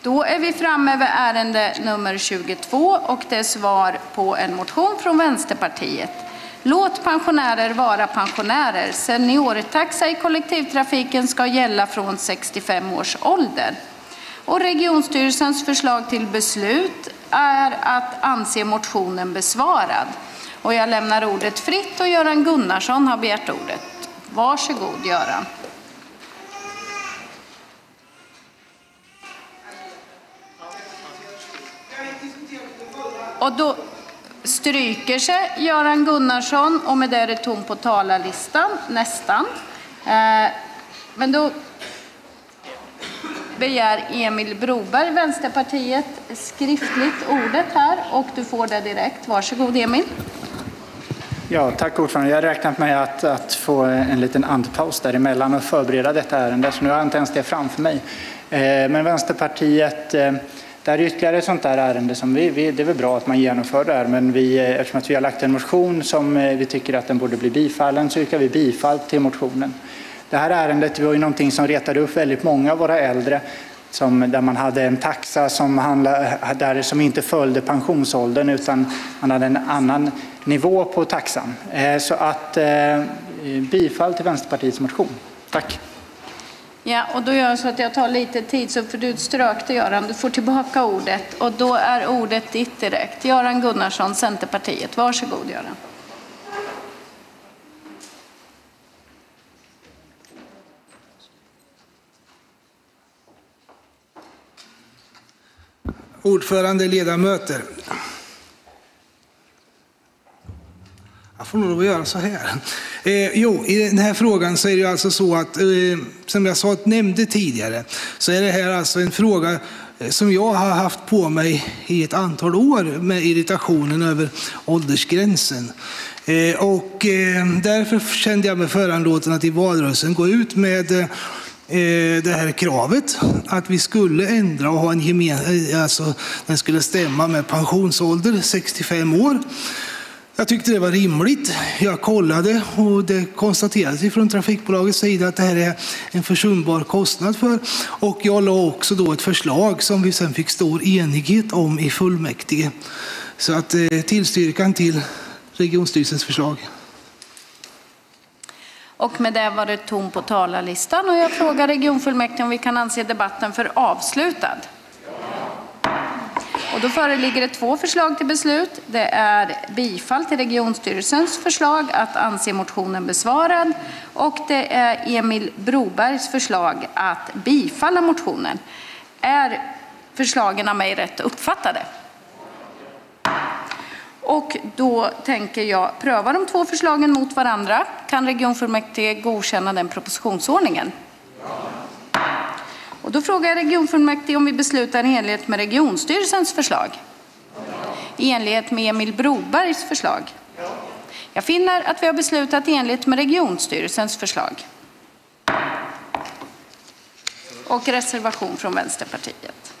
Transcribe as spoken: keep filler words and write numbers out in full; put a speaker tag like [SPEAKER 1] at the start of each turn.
[SPEAKER 1] Då är vi framme vid ärende nummer tjugotvå och det är svar på en motion från Vänsterpartiet. Låt pensionärer vara pensionärer. Seniortaxa i kollektivtrafiken ska gälla från sextiofem års ålder. Och regionstyrelsens förslag till beslut är att anse motionen besvarad. Och jag lämnar ordet fritt och Göran Gunnarsson har begärt ordet. Varsågod Göran. Och då stryker sig Göran Gunnarsson och med det är det tom på talarlistan, nästan. Eh, men då begär Emil Broberg, Vänsterpartiet, skriftligt ordet här och du får det direkt. Varsågod Emil.
[SPEAKER 2] Ja, tack ordförande. Jag har räknat med att, att få en liten andpaus däremellan och förbereda detta ärende, så nu har jag inte ens det framför mig. Eh, men Vänsterpartiet... Eh, Det här är ytterligare ett sånt där ärende som vi, vi, det är väl bra att man genomför det här, men vi, eftersom att vi har lagt en motion som vi tycker att den borde bli bifallen så yrkar vi bifall till motionen. Det här ärendet var ju någonting som retade upp väldigt många av våra äldre, som, där man hade en taxa som, handlade, där, som inte följde pensionsåldern utan man hade en annan nivå på taxan. Så att bifall till Vänsterpartiets motion. Tack.
[SPEAKER 1] Ja, och då gör jag så att jag tar lite tid så för du strök det Göran. Du får tillbaka ordet och då är ordet ditt direkt. Göran Gunnarsson, Centerpartiet. Varsågod Göran.
[SPEAKER 3] Ordförande, ledamöter. Jag får nog göra så här. Eh, jo, i den här frågan så är det alltså så att, eh, som jag sa, nämnde tidigare, så är det här alltså en fråga som jag har haft på mig i ett antal år med irritationen över åldersgränsen. Eh, och eh, därför kände jag mig föranlåten att i valrörelsen gå ut med eh, det här kravet att vi skulle ändra och ha en gemensam, alltså den skulle stämma med pensionsålder sextiofem år. Jag tyckte det var rimligt. Jag kollade och det konstaterades från trafikbolagets sida att det här är en försumbar kostnad för. Och jag la också då ett förslag som vi sen fick stor enighet om i fullmäktige. Så att eh, tillstyrkan till regionstyrelsens förslag.
[SPEAKER 1] Och med det var det tom på talarlistan och jag frågar regionfullmäktige om vi kan anse debatten för avslutad. Och då föreligger det två förslag till beslut. Det är bifall till regionstyrelsens förslag att anse motionen besvarad och det är Emil Brobergs förslag att bifalla motionen. Är förslagen av mig rätt uppfattade? Och då tänker jag pröva de två förslagen mot varandra. Kan regionfullmäktige godkänna den propositionsordningen? Och då frågar jag regionfullmäktige om vi beslutar i enlighet med regionstyrelsens förslag. I enlighet med Emil Brobergs förslag. Jag finner att vi har beslutat i enlighet med regionstyrelsens förslag. Och reservation från Vänsterpartiet.